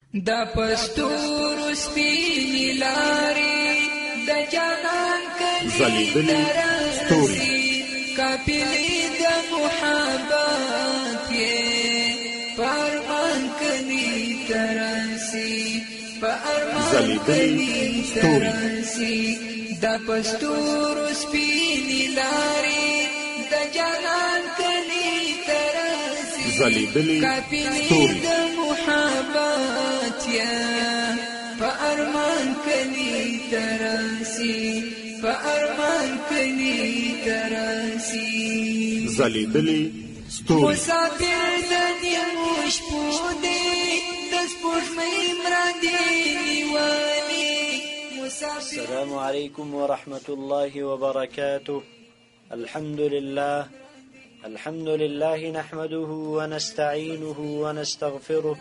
دا پستور سپینی لاری دا جانان کلی ترسی کپلی دا محبت یہ فرمان کلی ترسی فرمان کلی ترسی دا پستور سپینی لاری دا جانان کلی ترسی کپلی دا محبت یا فأرمان کلی ترسی فأرمان کلی ترسی زلیدلی ستوری مسافر دنیا موش پودی دس پوش مهمران دینی والی. السلام عليكم ورحمة الله وبركاته. الحمد لله نحمده ونستعينه ونستغفره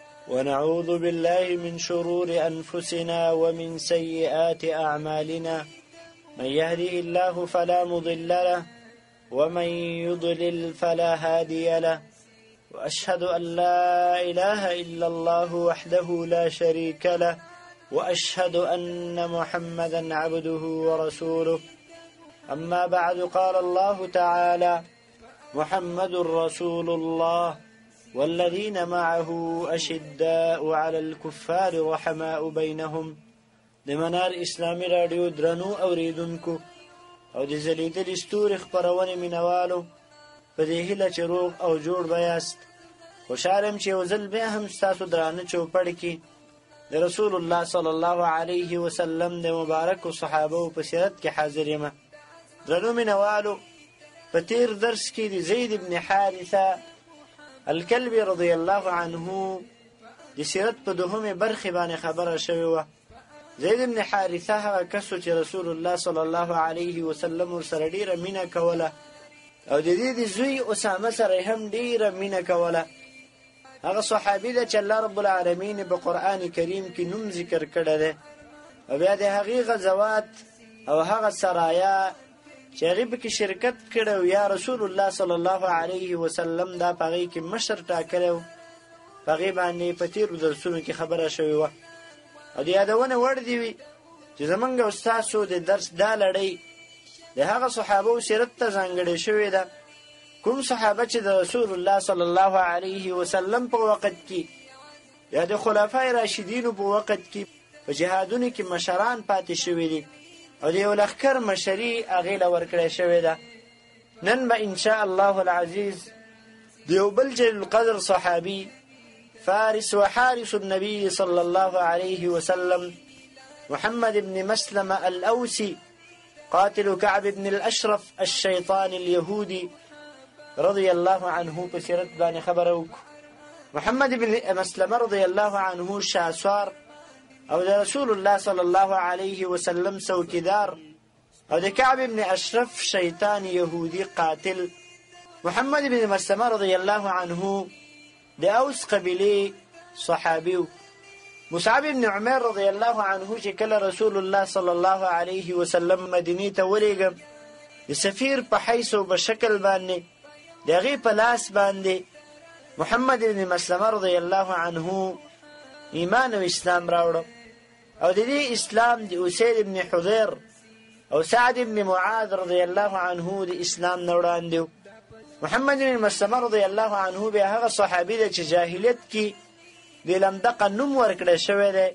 ونعوذ بالله من شرور أنفسنا ومن سيئات أعمالنا، من يهده الله فلا مضل له ومن يضلل فلا هادي له، وأشهد أن لا إله إلا الله وحده لا شريك له، وأشهد أن محمدا عبده ورسوله. أما بعد، قال الله تعالى: محمد رسول الله والذين معه أشداء على الكفار رحماء بينهم. د منار اسلامي رادیو درنو اوریدونکو او د زلیدلي ستوري خپرونې مینوالو، په دې هیله چې روغ او جوړ بیاست. خوشحاله یم چې یو ځل بیا هم ستاسو درانه چوپړ کې د رسول الله صلی الله علیه وسلم د مبارکو صحابو په سیرت کې حاضر یم. درنو مینوالو، په تیر درس کې د زید بن حارثه الکلبی رضی الله عنه د سیرت په دوهمې برخې باندې خبره شوې وه. زید بن حارثه هغه کس چې رسول الله صلی الله علیه وسلم ورسره ډېره مینه کوله او د دې د زوی اسامه سره هم ډېره مینه کوله. هغه صحابي ده چې الله رب العالمین په قرآن کریم کې نوم ذکر کړی دی، او بیا د هغې غزوات او هغه سرایا چې هغې پکې شرکت کړی و، یا رسول الله صلی الله علیه وسلم دا په هغې کې مشر ټاکلی و. په هغې باندې په تېرو درسونو کې خبره شوې وه، او د یادونه وړ دې وي چې زمونږ او ستاسو د درس دا لړۍ د هغه صحابو سیرت ته ځانګړې شوې ده. کوم صحابه چې د رسول الله صلی الله علیه وسلم په وخت کې یا د خلفای راشدینو په وخت کې په جهادونو کې مشران پاتې شوي دي او د یو لښکر مشري هغې له ورکړی شوې ده. نن به انشاء الله العزیز د یو بل جلیل القدر صحابي، فارس وحارس النبي صلى الله عليه وسلم، محمد بن مسلمة الأوسي قاتل كعب بن الأشرف الشيطان اليهودي رضي الله عنه په سیرت باندې خبره وکړو. محمد بن مسلمة رضي الله عنه شاسوار او د رسول الله صلی الله علیه وسلم څوکیدار، او د کعب بن اشرف شیطان یهودي قاتل. محمد بن مسلمة رضی الله عنه د اوس قبیلې صحابي. مصعب بن عمر رضی الله عنه چې کله رسول الله صلی الله علیه وسلم مدینې ته ولېږه، د سفیر په حیث او په شکل باندې د هغې په لاس باندې محمد بن مسلمة رضی الله عنه ایمان او اسلام راوړه، او د دې اسلام د اسید بن حضیر او سعد بن معاذ رضی الله عنه د اسلام نه وړاندې. محمد بن مسلمة رضی الله عنه بیا هغه صحابي دی چې جاهلیت کې د لمدقه نوم ورکړی شوی دی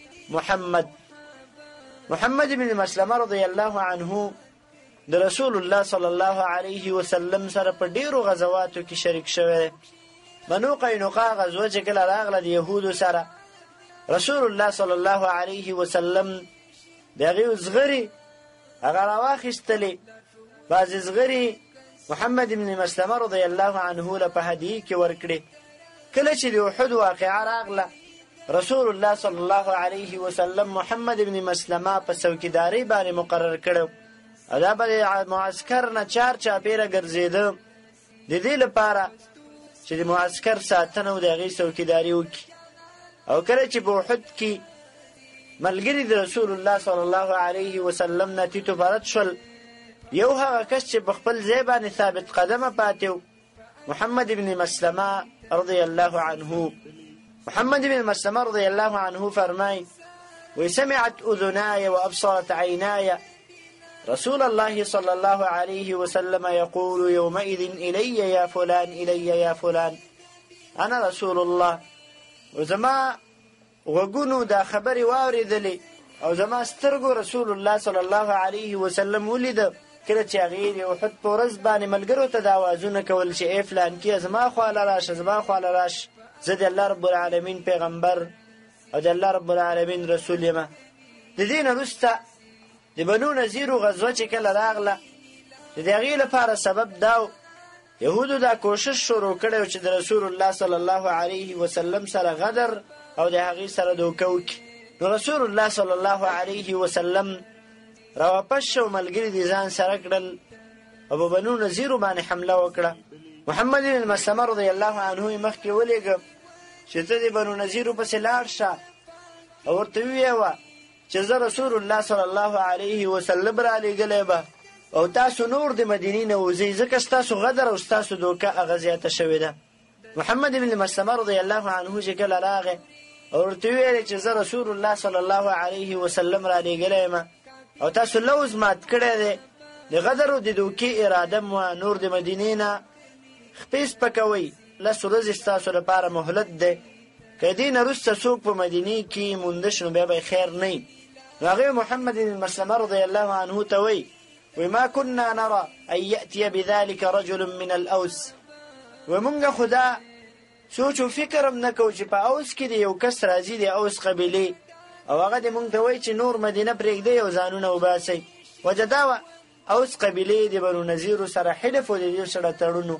محمد بن مسلمة رضی الله عنه د رسول الله صلی الله علیه وسلم سره په ډیرو غزواتو کې شریک شوی دی. بنو قینقاع غزوه چې کله راغله د یهودو سره، رسول الله صلی الله علیه وسلم د هغې زغرې هغه راواخیستلې. بعضې زغرې محمد بن مسلمة رضی الله عنه له په هدیې کې ورکړې. کله چې د احد واقعه راغله، رسول الله صلی الله علیه وسلم محمد بن مسلمة په څوکیدارۍ باندې مقرر کړو، او دا به د معسکر نه چار چاپېره ګرځېده د دې لپاره چې د معسکر ساتنه او د هغې څوکیداري وکړي. او کله چې په احد کې ملګري د رسول الله صلی الله علیه وسلم نه تیتو پرد شول، یو هغه کس چې په خپل ځای باندې ثابت قدمه پاتې و، محمد بن مسلمة رضی الله عنه. محمد بن مسلمة رضي الله عنه فرمای وسمعت أذناي وأبصرت عيناي رسول الله صلى الله عليه وسلم يقول يومئذ إلي يا فلان إلي يا فلان أنا رسول الله. وزما وګونو دا خبري واوریدلې او زما سترګو رسول الله صلى الله عليه وسلم ولید. کله چې هغې د احد په ورځ باندې ملګرو ته دا آوازونه کول چې ای فلان کیه زما خواله راشه زما خواله راشه، زه د الله رب العالمین پیغمبر او د الله رب العالمین رسول یم. د دې نه وروسته د بنو نذیر غزوه چې کله راغله د هغې لپاره سبب دا و یهودو دا کوشش شروع کړی چې د رسول الله صلی الله علیه وسلم سره غدر او د هغې سره دوکه وکړي. نو رسول الله صلی الله علیه وسلم راواپس شو، ملګري د ځان سره کړل او په بنو نذیرو باندې حمله وکړه. محمد بن مسلمه رضی الله عنه یې مخکې ولېږه چې ته د بنو نذیرو پسې لاړ شه او ورته وویې چې زه رسول الله صلی الله علیه وسلم رالېږلی به او تاسو نور د مدینې نه وځئ ځکه ستاسو غدر او ستاسو دوکه هغه زیاته شوې ده. محمد بن مسلمه رضی الله عنه چې کله راغی او ورته وویل چې زه رسول الله صلی الله علیه وسلم رالېږلی یم او تاسو لوز مات کړی دی، د غدر او د دوکې اراده مو نور د مدینې نه خپې سپکوئ، لس ورځې ستاسو لپاره مهلت دی، که دې نه وروسته څوک په مدینې کې مونده شي نو بیا به خیر نه وي. نو هغې محمد بن مسلمه رضی الله عنه ته وایي ما كنا نرى أن يأتي بذلك رجل من الأوس. ومونږ خو دا سوچ و فکر هم نه کوو چې په اوس کې د یو کس راځي د اوس قبیلې او هغه دې مونږ ته وایي چې نور مدینه پرېږدئ او ځانونه وباسئ. وجه دا وه اوس قبیلې د بنو نذیرو سره حلف و د دې سره تړون.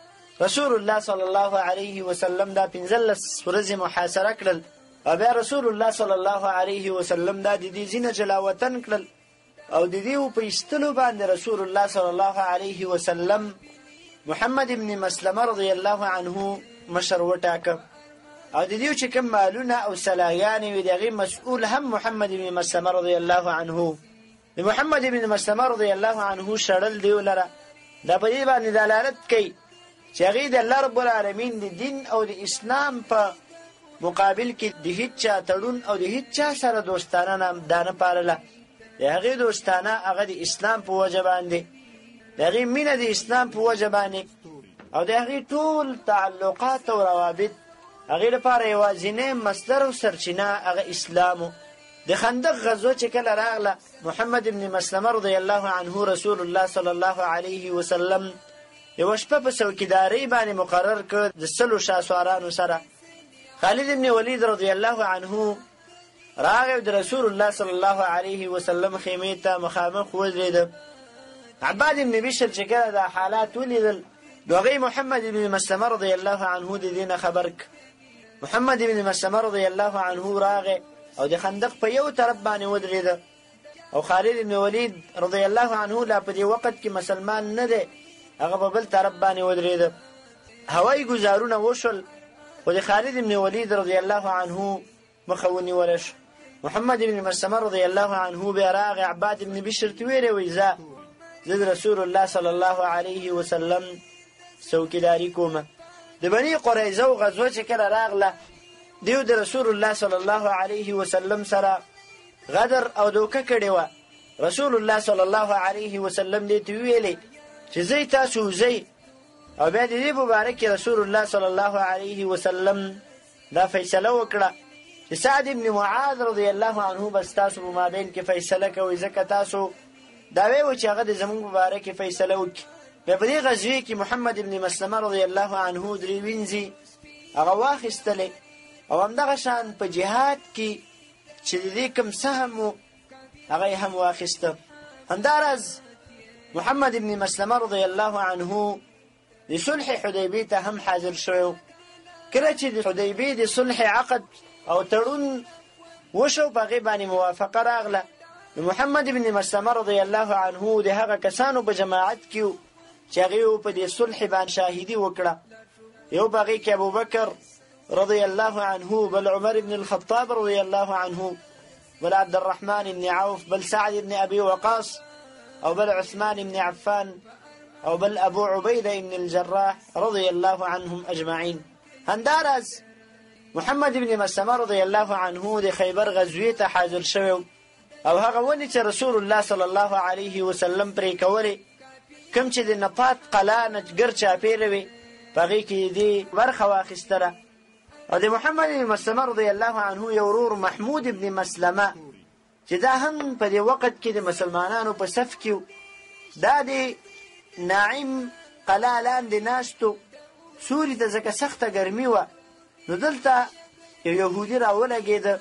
رسول الله صلی الله علیه وسلم دا 15 ورځې محاصره کړل او بیا رسول الله صلی الله علیه وسلم دا د دې ځینه جلا وطن کړل او د دې په ایستلو باندې رسول الله صلی الله علیه وسلم محمد ابن مسلمه رضی الله عنه مشر وټاکه او د دې چې کوم مالونه او سلایانې وي د هغې مسؤول هم محمد ابن مسلمه رضی الله عنه. د محمد ابن مسلمه رضی الله عنه شړل دیو لره دا په دې باندې دلالت کوي چې هغې د الله رب العالمین د دین او د اسلام په مقابل کې د هیڅ چا تړون او د هیڅ چا سره دوستانه دا نه پالله. د هغې دوستانه هغه د اسلام په وجه باندې، د هغې مینه د اسلام په وجه باندې او د هغې ټول تعلقات او روابط هغې لپاره یوازینی مصدر او سرچینه هغه اسلام و. د خندق غزوه چې کله راغله محمد بن مسلمه رضی الله عنه رسول الله صلی الله علیه وسلم یوه شپه په څوکیدارۍ باندې مقرر کړ د 100 شهسوارانو سره. خالد بن ولید رضی الله عنه راغی د رسول الله صلی الله علیه وسلم خیمې ته مخامخ ودرېده. عباد بن بشر چې کله دا حالات ولیدل نو هغې محمد بن مسلمه رضی الله عنه د دې نه خبر ک. محمد بن مسلمه رضی الله عنه راغی او د خندق په یو طرف باندې ودرېده او خالد بن ولید رضی الله عنه لا په دې وخت کې مسلمان نه دی، هغه په بل طرف باندې ودرېده. هوایي ګزارونه وشول خو د خالد بن ولید رضی الله عنه مخه ونیوله شو. محمد بن مسلمه رضی الله عنه بیا راغی عباد بن بشر ته ویلې وایي زه د رسول الله صلی الله علیه وسلم څوکیداري کومه. د بني قریظه غزوه چې کله راغله دیو د رسول الله صلی الله علیه وسلم سره غدر او دوکه کړې وه. رسول الله صلی الله علیه وسلم دې ته ویلې چې ځئ تاسو وځئ او بیا د دې په باره کې رسول الله صلی الله علیه وسلم دا فیصله وکړه چې سعد بن معاذ رضی الله عنه بس تاسو په مابین کې فیصله کوئ ځکه تاسو دا ویو چې هغه د زموږ په باره کې فیصله وکړي. بیا په دې غزوې کې محمد بن مسلمه رضی الله عنه 3 وینځي هغه واخیستلې او همدغه شان په جهاد کې چې د دې کوم سهم و هغه یې هم واخیسته. همداراز محمد بن مسلمه رضی الله عنه د صلح حدیبیې ته هم حاضر شوی. کله چې د حدیبیې د صلح عقد او تړون وشو په هغې باندې موافقه راغله نو محمد بن مسلمه رضی الله عنه د هغه کسانو په جماعت کې و چې هغې په دې صلح باندې شاهدي وکړه. یو په هغې کې ابوبکر رضي الله عنه بل عمر بن الخطاب رضي الله عنه بل عبد الرحمن بن عوف بل سعد بن أبي وقاص أو بل عثمان بن عفان أو بل أبو عبيدة بن الجراح رضي الله عنهم أجمعين. هندارز محمد بن مسلمه رضی الله عنه د خیبر غزوې ته حاضر شوی او هغه ونې چې رسول الله صلی الله علیه وسلم پرې کولې کوم چې د نفات قلعه نه ګرد چاپېره وې په هغې کې دې برخه واخیستله او د محمد بن مسلمه رضی الله عنه یو ورور محمود بن مسلمه چې دا هم په دې وخت کې د مسلمانانو په صف کې دا د ناعم قلعه لاندې ناستو سوري ته ځکه سخته ګرمي وه نو دلته یو یهودي راولګېده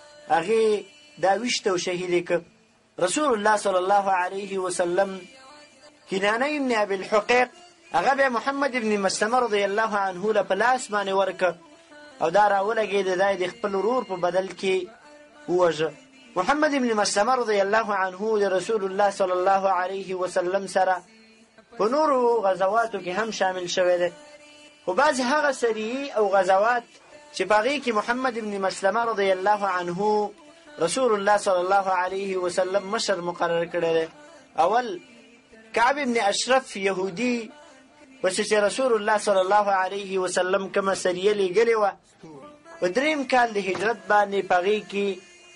هغې دا ویشته او شهید یې کړ رسول الله صلی الله علیه وسلم کنانه ابن ابي الحقیق هغه بیا محمد ابن مسلمه رضی الله عنه له په لاس باندې ورکړه او دا راولګېده دا یې د خپل ورور په بدل کې ووژه محمد ابن مسلمه رضی الله عنه د رسول الله صلی الله علیه وسلم سره په نورو غزواتو کې هم شامل شوی دی خو بعضې هغه سریې او غزوات چې په هغې کې محمد ابن مسلمه رضی الله عنه رسول الله صلی الله علیه وسلم مشر مقرر کړی دی اول کعب ابن اشرف یهودي پسې چې رسول الله صلی الله علیه وسلم کومه سریه لیږلې وه په دریم کال د هجرت باندې په هغې کې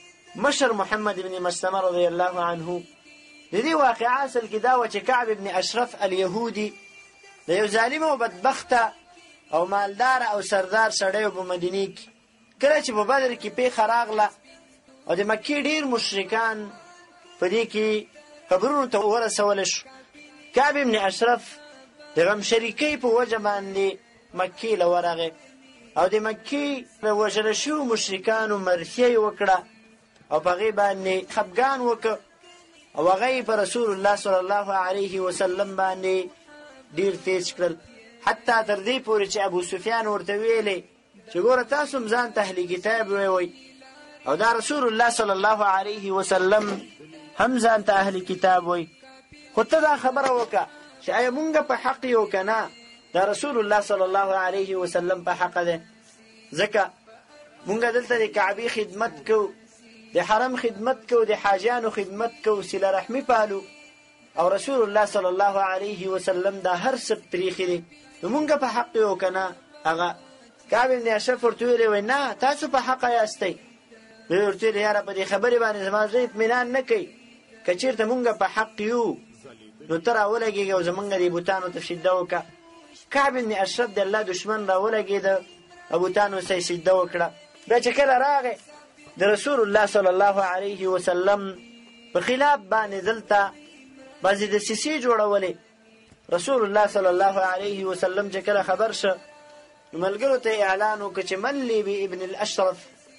مشر محمد ابن مسلمه رضی الله عنه د دې واقعه اصل کې دا وه چې کعب ابن اشرف الیهودي د یو ظالم او بدبخته او مالدار او سردار سړی په مدینې کې کله چې په بدر کې پیښه راغله او د مکې ډېر مشرکان په دې کې قبرونو ته ورسولی شو کعب ابن اشرف د غم شریکۍ په وجه باندې مکې له ورغې او د مکې له وژل شویو مشرکانو مرثیه یې وکړه او په هغې باندې خفګان وکړه او هغه یې په رسول الله صلی الله علیه وسلم باندې ډېر تیز کړل حتی تر دې پورې چې ابو سفیان ورته ویلې چې ګوره تاسو هم ځان ته اهل کتاب ووایئ او دا رسول الله صلی الله علیه وسلم هم ځان ته اهل کتاب وایي خو ته دا خبره وکړه چې آیا مونږ په حق یو که نه دا رسول الله صلی الله علیه وسلم په حق دی ځکه مونږ دلته د کعبې خدمت کوو د حرم خدمت کوو د حاجیانو خدمت کوو صله رحمي پالو او رسول الله صلی الله علیه وسلم دا هر څه پرېښي دي نو مونږ په حق یو که نه هغه کعب بن اشرف ورته ویلې وایي نه تاسو په حقه یاستئ دوی ورته ویلې یاره په دې خبرې باندې زما زړه اطمینان نه کوي که چېرته مونږ په حق یو نو ته راولګېږه او زمونږ دې بوتانو ته سجده وکړه کعب بن اشرف د الله دشمن راولګېده او بوتانو ته یې سجده وکړه بیا چې کله راغی د رسول الله صلی الله علیه وسلم په خلاف باندې دلته بعضې دسیسې جوړولې رسول الله صلی الله علیه وسلم چې کله خبر شه نو ملګرو ته اعلان وکړه چې من لی بابن الاشرف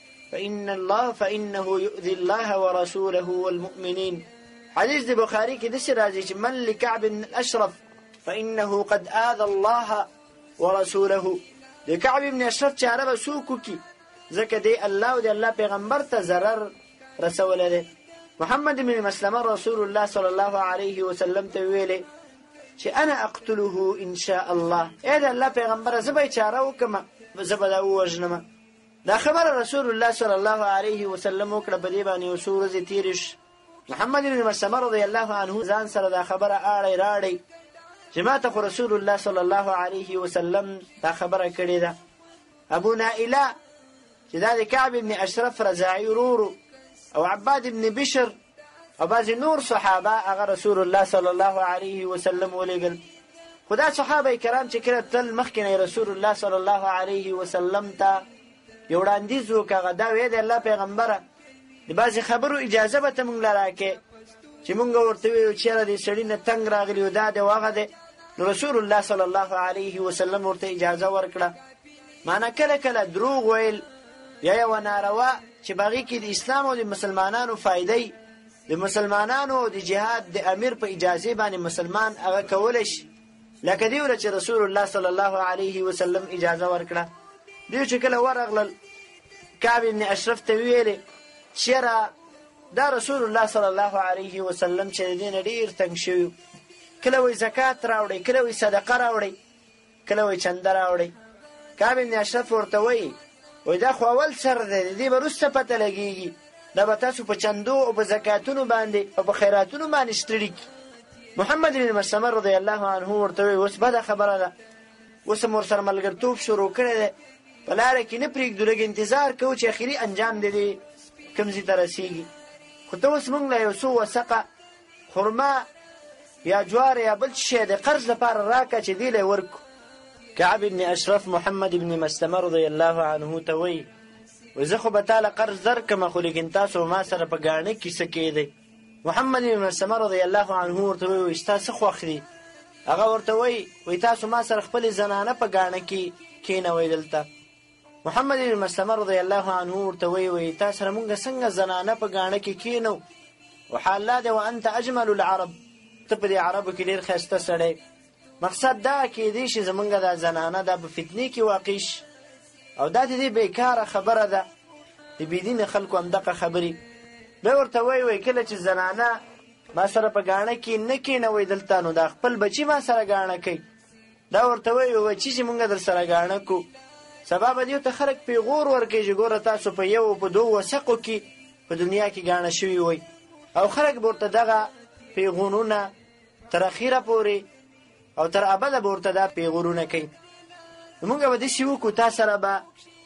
فإنه يؤذي الله ورسوله والمؤمنين حدیث د بخاري کې داسې راځي چې من لکعب الاشرف فإنه قد آذى الله ورسوله د کعب ابن اشرف چاره به څوک وکړي ځکه دی الله او د الله پیغمبر ته ضرر رسولی دی محمد بن مسلمه رسول الله صلی الله علیه وسلم ته ویلې چې انا اقتله ان شاء الله ای د الله پیغمبره زه به یې چاره وکړم زه به دا ووژنم دا خبره رسول الله صلی الله علیه وسلم وکړه په دې باندې یو څو ورځې تېرې شوې محمد بن مسلمه رضی الله عنه ځان سره دا خبره اړی راړی چې ما ته خو رسول الله صلی الله علیه وسلم دا خبره کړې ده ابو نائله چې دا د کعب بن اشرف رضاعي ورورو او عباد بن بشر او بعضې نور صحابه هغه رسول الله صلی الله علیه وسلم ولېږل خو دا صحابه کرام چې کله تل مخکې نه رسول الله صلی الله علیه وسلم ته یو وړاندیز وکړه هغه دا ویې د الله پیغمبره د بعضې خبرو اجازه به ته مونږ له راکې چې مونږ ورته ویو چې یاره دې سړي نه تنګ راغلي و دا دی او هغه دی نو رسول الله صلی الله علیه وسلم ورته اجازه ورکړه معنا کله کله دروغ ویل یا یوه ناروا چې په هغې کې د اسلام او د مسلمانانو فایده د مسلمانانو او د جهاد د امیر په اجازې باندې مسلمان هغه کولی شي لکه دې وله چې رسول الله صلی الله علیه وسلم اجازه ورکړه دوی چې کله ورغلل کعب بن اشرف ته ویلې چې یاره دا رسول الله صلی الله علیه وسلم چې د دې نه ډېر تنګ شوي کله وایي زکات راوړئ کله وایي صدقه راوړئ کله وایي چنده راوړئ کعب بن اشرف ورته وایي دا خو اول سر دی د دې به وروسته پته لګېږي دا به تاسو په چندو او په زکاتونو باندې او په خیراتونو باندې ستړي کړي محمد بن مسلمه رضی الله عنه ورته وایي اوس بده خبره ده اوس هم ورسره ملګرتوب شروع کړی دی په لاره کې نه پرېږدو، لږ انتظار کوو چې اخري انجام د دې کوم ځای ته رسېږي. خو ته اوس موږ له یو څو وسقه خرما یا جوار یا بل شی د قرض لپاره راکړه چې دې له یې ورکړو. کعب بن اشرف محمد بن مسلمه رضی الله عنه ته وایي زه خو به تاله قرض درکړم، خو لیکن تاسو ما سره په ګاڼه کې څه کېدی؟ محمد بن مسلمه رضی الله عنه ورته وایي ستا څه خوښ دي؟ هغه ورته وایي تاسو ما سره خپلې زنانه په ګاڼه کې کېنوئ دلته. محمد بن مسلمه رضی الله عنه ورته وایي تا سره مونږ څنګه زنانه په ګاڼه کې کېنو؟ وحال لا دی وانت اجمل العرب، ته په دې عربو کې ډېر ښایسته سړی. مقصد دا کېدی شي زمونږ دا زنانه دا په فتنې کې واقع شي، او دا د دې بیکاره خبره ده، د بېدینه خلکو همدغه خبرې. بیا ورته وایي کله چې زنانه ما سره په ګاڼه کې نه کېنوئ دلته، نو دا خپل بچي ما سره ګاڼه کوي. دا ورته وایي بچي چې مونږ در سره ګاڼه کو، سبا به دیو ته خلک پیغور ورکوي چې ګوره تاسو په یو په دوو وثقو کې په دنیا کې ګاڼه شوي وئ، او خلک به ورته دغه پیغورونه تر اخیره پورې او تر ابده به ورته دا پیغورونه کوي. مونږ به داسې وکړو تا سره به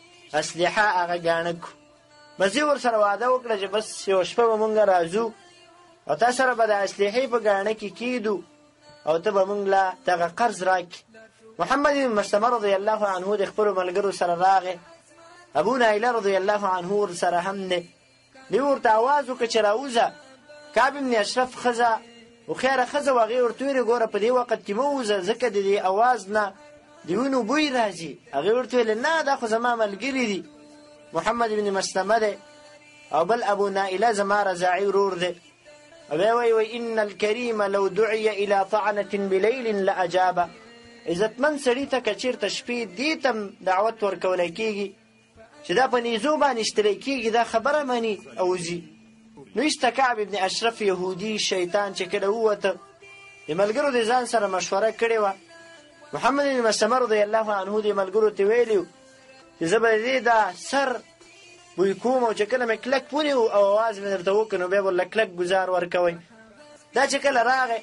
اسلحه هغه ګاڼه کړو، بس دې ورسره وعده وکړه چې بس یوه شپه به مونږ راځو او تا سره به د اسلحې په ګاڼه کې کېدو او ته به مونږ له دغه قرض راکړي. محمد بن مسلمه رضی الله عنه د خپلو ملګرو سره راغی. ابو نایله رضی الله عنه ورسره هم دی. دوی ورته اواز وکړه چې راوځه. کعب بن اشرف ښځه هوښیاره ښځه وه، هغې ورته ویلې ګوره په دې وخت کې مه وځه ځکه د دې اواز نه د وینو بوی راځي. هغې ورته ویلې نه دا خو زما ملګري دي، محمد بن مسلمه دی او بل ابو نایله زما رضاعي ورور دی. بیا وایي ان الکریم لو دعی الى طعنة بلیل لاجابه، عزتمن سړي ته که چېرته شپې دې ته دعوت ورکولی کېږي چې دا په نیزو باندې اشتری کېږي، دا خبره مني او ځي. نو ایسته کعب بن اشرف یهودي شیطان چې کله ووته د ملګرو د ځان سره مشوره کړې وه. محمد بن مسلمه رضی الله عنه د ملګرو ته ویلي و چې زه به د دې دا سر بوی کوم او چې کله مې کلک ونیو او اواز مې درته وکړ نو بیا به ورله کلک ګزار ورکوئ. دا چې کله راغی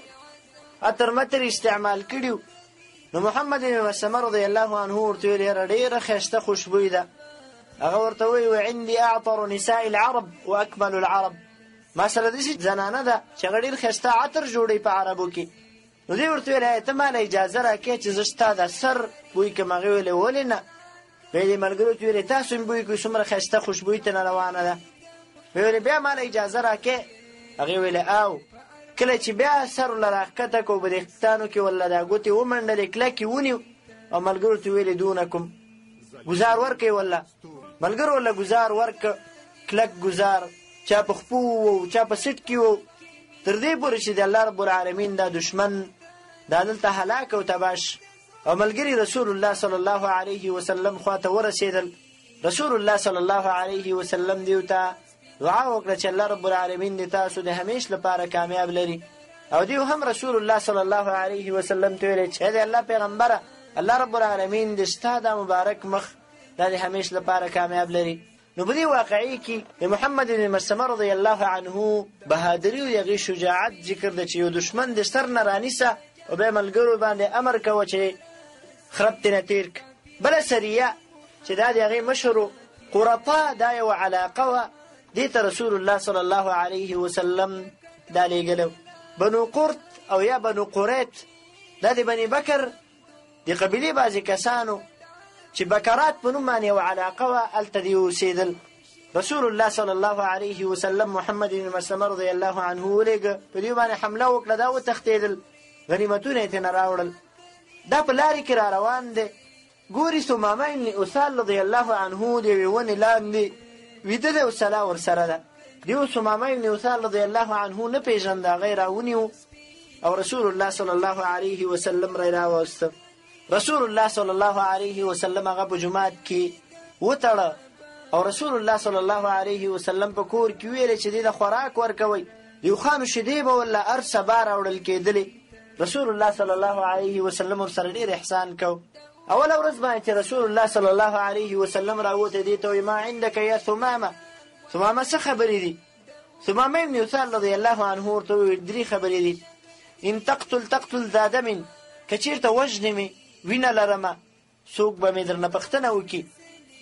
عطر متر استعمال کړي نو محمد بن مسلمه رضی الله عنه ورته ویل یاره ډېره ښایسته خوشبوی ده. هغه ورته وایي عندي اعطر نساء العرب واکمل العرب، ما سره داسې زنانه ده چې هغه ډېر ښایسته عطر جوړوي په عربو کې. نو دوی ورته ویل ته ما له اجازه راکړې چې زه ستا د سر بوی کړم. هغې ویلې ولې نه؟ بیا یې ملګرو ته ویلې تاسو مې بوی کړئ څومره ښایسته خوشبویي ته نه روانه ده. ویلې بیا ما له اجازه راکړې؟ هغې ویلې او کله چې بیا سر ورله راښکته کړو په دېختانو کې ورله دا ګوتې ومنډلې کلکې ونیو او ملګرو ته ویلې دونکم ګزار ورکړئ ورله. ملګرو ورله ګزار ورکړه، کلک ګزار، چا په خپو و چا په سټ کې و، تر دې پورې چې د الله رب العالمین دا دشمن دا دلته هلاک او تباش. او ملګري رسول الله صلی الله علیه وسلم خواته ورسېدل. رسول الله صلی الله علیه وسلم دیو ته دعا وکړه چې الله رب العالمین دې تاسو د همیش لپاره کامیاب لري. او دیو هم رسول الله صلی الله علیه وسلم ته ویل چې د الله پیغمبره الله رب العالمین دې ستا دا مبارک مخ دا د همیش لپاره کامیاب لري. نو په دې واقعي کې د محمد بن مسلمه رضی الله عنه بهادري او هغې شجاعت ذکر ده چې یو دشمن د سر نه رانیسه او بیا ملګرو باندې امر کوه چې خرب ترې تېر کړه. بله سریه چې دا د هغې مشر قرطا دا یوه علاقه وه، دې ته رسول الله صلی الله علیه وسلم دا لېږلی. بنو قرط او یا بنو قریط دا د بني بکر د قبیلې بعضې کسانو چې بکرات په نوم باندې یوه علاقه وه، هلته دې اوسېدل. رسول الله صلی الله علیه وسلم محمد بن مسلمه رضی الله عنه ولېږه، په دې باندې حمله وکړه، دا وتښتېدل، غنیمتونه یې ترېنه راوړل. دا په لارې کې را روان دی، ګوري ثمامه بن اسال رضی الله عنه د یوې ونې لاندې ویده دی او سلا ورسره ده. دیو ثمامه بن اسال رضی الله عنه نه پېژنده، هغه یې راونیو او رسول الله صلی الله علیه وسلم را یې راوسته. رسول الله صلی الله علیه وسلم هغه په جومات کې وتړه او رسول الله صلی الله علیه وسلم په کور کې ویلې چې دې ته خوراک ورکوئ. د یوخانو شیدې به ورله هر سبا راوړل کېدلې. رسول الله صلی الله علیه وسلم ورسره ډېر احسان کو. اوله ورځ باندې چې رسول الله صلی الله علیه وسلم راوته دې ته وایي ما عندک یا ثمامه، ثمامه څه خبرې دي؟ ثمامه بن اسال رضی الله عنه ورته وویل درې خبرې دي. ان تقتل ذا دم، که چېرته وژنې مې وینه لرمه څوک به مې درنه پوښتنه وکړي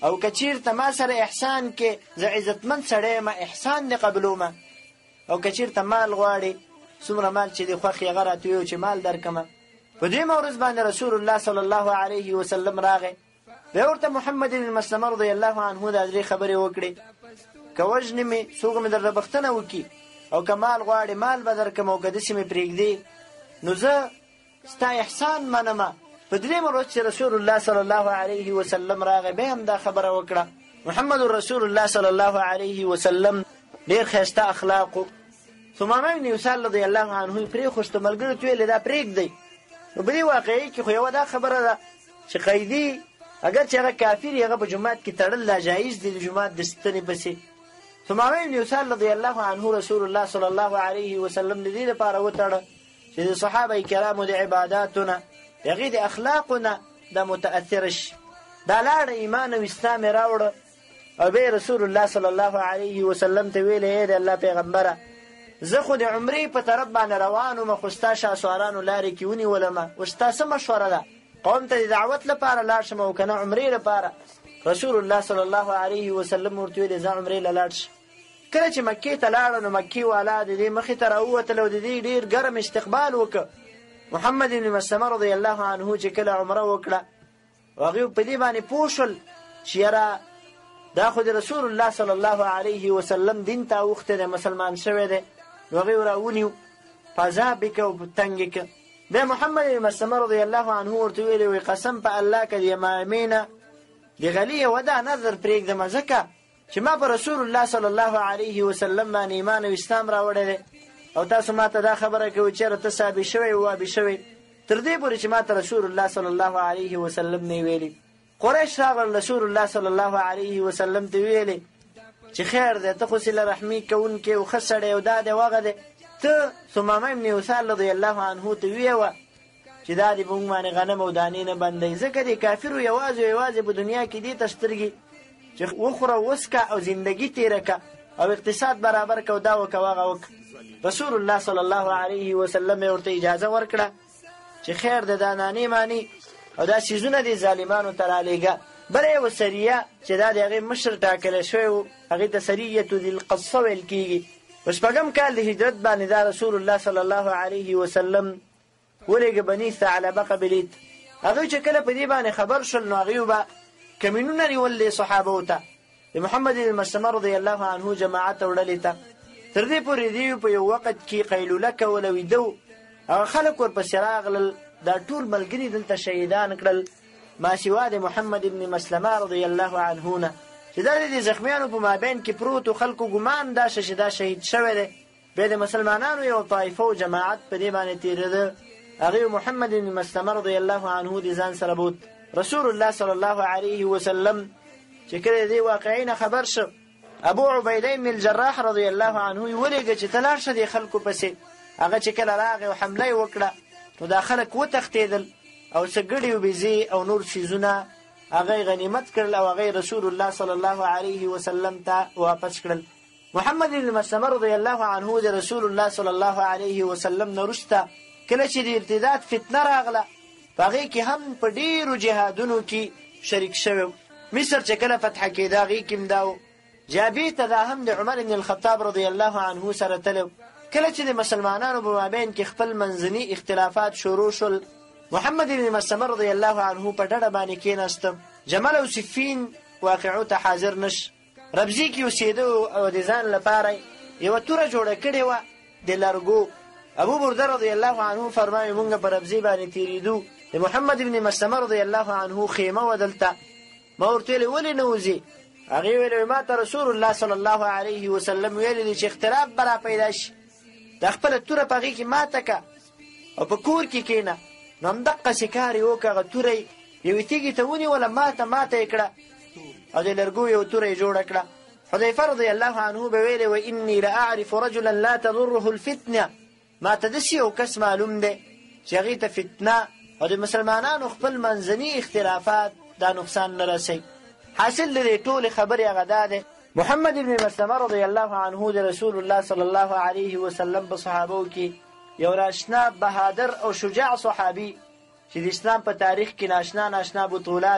او که چیرته ما سره احسان کې زه عزتمند سړی یم احسان دې قبلومه او که چیرته مال غواړې څومره مال چې دې خوښ یې هغه راته ووایو چې مال درکمه. په دویمه ورځ باندې رسول الله صلی الله علیه وسلم راغی. بیا ورته محمد بن مسلمه رضی الله عنه دا درې خبرې وکړې که وژنې مې څوک مې درله بښتنه وکړي او که مال غواړې مال به درکم او که داسې مې پرېږدې نو زه ستا احسان منمه. په درېیمه ورځ چې رسول الله صلی الله علیه وسلم راغی بیا هم دا خبره وکړه. محمد رسول الله صلی الله علیه وسلم ډېر ښایسته اخلاقو. ثمامه بن اسال رضی الله عنه یې پرېښوسته. ملګرو ته ویلې دا پرېږدئ. نو په دې واقعي کې خو یوه دا خبره ده چې قیدي اگر چې هغه کافر هغه په جومات کې تړل لا جایز دي د جومات د ستنې پسې. ثمامه بن اسال رضی الله عنه رسول الله صلی الله علیه وسلم د دې لپاره وتړه چې د صحابه کرامو د عباداتو نه د هغې د اخلاقو نه دا متاثره شي. دا لاړه ایمان او اسلام یې راوړه او بیا رسول الله صلی الله علیه وسلم ته ویلې ای د الله پیغمبره زه خو د عمرې په طرف باندې روان وم خو ستا شاسوارانو لارې کې ونیولمه اوس ستا څه مشوره ده قوم ته د دعوت لپاره لاړ شم او که نه عمرې لپاره؟ رسول الله صلی الله علیه وسلم ورته ویلې ځه عمرې له لاړ شه. کله چې مکې ته لاړه نو مکې والا د دې مخې ته راووتل او د دې ډېر ګرم استقبال وکړه. محمد بن مسلمه رضی الله عنه چې کله عمره وکړه هغوی په دې باندې پوه شول چې یاره دا خو د رسول الله صلی الله علیه وسلم دین ته اوښتی دی مسلمان شوی دی. نو هغوی راونیو په عذاب یې که او په تنګ یې که. بیا محمد بن مسلمه رضی الله عنه ورته ویلې وایي قسم په الله که د یمامې نه د غلي یوه دا نظر پرېږدمه ځکه چې ما په رسول الله صلی الله علیه وسلم باندې ایمان او اسلام راوړی دی او تاسو ما ته دا خبره کوئ چېرې ته صابي شوی او وابي شوی تر دې پورې چې ما ته رسول الله صلی الله علیه وسلم نه ویلي. قریش راغلل رسول الله صلی الله علیه وسلم ته ویلې چې خیر دی ته خو صله رحمي کوونکی او ښه سړی او دا دی وغه دی ته ثمامه بن اسال رضی الله عنه ته ویوه چې دا دې په موږ باندې غنم او دانې نه بندوي ځکه د کافرو یوازې یوازې په دنیا کې دې ته سترګې چې وخوره وسکه او زندګي تېره که او اقتصاد برابر که او دا وکه وغه وکه. رسول الله صلی الله علیه وسلم یې ورته اجازه ورکړه چې خیر د دا نانې مانې او دا څیزونه دې ظالمانو ته رالیږه. بله یوه سریه چې دا د هغې مشر ټاکلی شوی و هغې ته سریة ذي القصه ویل کېږي. په شپږم کال د هجرت باندې دا رسول الله صلی الله علیه وسلم ولېږه بني ثعلبه قبیلې ته. هغوی چې کله په دې باندې خبر شول نو هغوی به کمینونه نیول صحابو ته د محمد بن مسلمه رضی الله عنه جماعت او ډلې ته. تر دې پورې دوی په یو وخت کې قیلوله کول او ویده و. هغه خلک ورپسې راغلل دا ټول ملګري دلته شهیدان کړل ما سوا د محمد بن مسلمه رضی الله عنه نه چې دا د زخمیانو په مابین کې پروت و خلکو ګمان دا چې دا شهید شوی دی. بیا د مسلمانانو یو طایفه و جماعت په دې باندې تېرېده هغوی محمد بن مسلمه رضی الله عنه د ځان سره بوت. رسول الله صلی الله علیه وسلم چې کله دې واقعې نه خبر شو ابو عبیده بن الجراح رضی الله عنه یې ولېږه چې ته لاړ شه دې خلکو پسې. هغه چې کله راغی او حمله یې وکړه نو دا خلک وتښتېدل او څه ګډې او بیزې او نور څیزونه هغه غنیمت کړل او هغه رسول الله صلی الله علیه وسلم ته واپس کړل. محمد بن مسلمه رضی الله عنه د رسول الله صلی الله علیه وسلم نه وروسته کله چې د ارتداد فتنه راغله په هغې کې هم په ډېرو جهادونو کې شریک شوی. مصر چې کله فتح کېده هغې کې هم دا و. جابې ته دا هم د عمر بن الخطاب رضی الله عنه سره تللی. کله چې د مسلمانانو په مابین کې خپل منځني اختلافات شروع شول محمد بن مسلمه رضی الله عنه په ډډه باندې کېناسته. جمل او صفین واقعو ته حاضر نش. ربزي کې اوسېده او د ځان لپاره یوه توره جوړه کړې وه د لرګو. ابو برده رضی الله عنه فرمایي مونږ په ربزي باندې تېرېدو د محمد بن مسلمه رضی الله عنه خیمه وه دلته. ما ورته ویلې ولې نه وځې؟ هغې ویلې ما ته رسول الله صلی الله علیه وسلم ویلي دي چې اختلاف به را پیدا شي دا خپله توره په هغې کې ماته که او په کور کې کښېنه. نو همدقسې کار یې وکړه. هغه توره یې یوې تیږې ته ونیوله ماته یې کړه او د لرګو یو توره یې جوړه کړه. حذیفه رضی الله عنه به ویلې و اني لاعرف رجلا لا تضره الفتنه ما ته داسې یو کس معلوم دی چې هغې ته فتنه او د مسلمانانو خپل منځني اختلافات دا نقصان نه رسوي. حاصل د دې ټولې خبرې هغه دا دی محمد بن مسلمه رضی الله عنه د رسول الله صلی الله علیه وسلم په صحابو کې یو راشنا بهادر او شجاع صحابي چې د اسلام په تاریخ کې ناشنا بطولات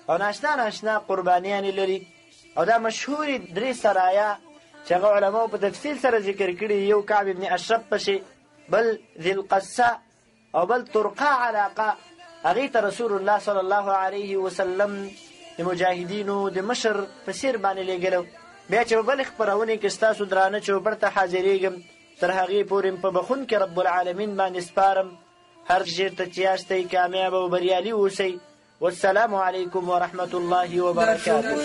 او ناشنا قربانیان لري. او دا مشهوري 3 سرایا چې هغه علماو په تفصیل سره ذکر کړي، یو کعب ابن اشرف پسې، بل ذی القصه او بل ترقا علاقه. هغې ته رسول الله صلی الله علیه وسلم د مجاهدینو د مشر په څېر باندې لېږلو. بیا چې په بلې خپرونې کې ستاسو درانه چوپړ ته حاضرېږم، تر هغې پورې په بخونکي رب العالمین باندې سپارم. هر چېرته چې یاستئ کامیاب او بریالي اوسئ. والسلام علیکم ورحمة الله وبرکاته.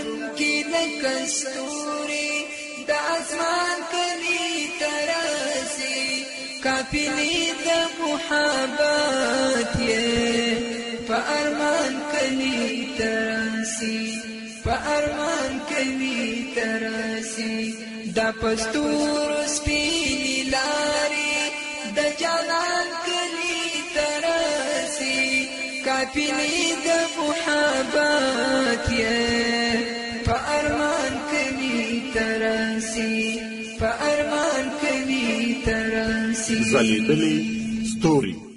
د اسمان کلی تراسي کافلی د محبت یې په ارمان کلی تراسي په ارمان کلی تراسي دا پستور سپینی لاري د جانان کلی تراسي کافلی د محبت یې په ارمان کلی تراسي په ارمان کلی تراسي ځلېدلې ستوري